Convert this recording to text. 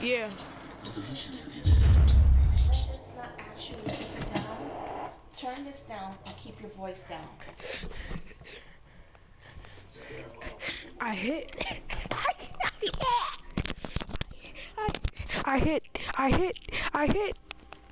Yeah. Let's just not actually keep it down. Turn this down and keep your voice down. I hit. I hit. I hit. I hit.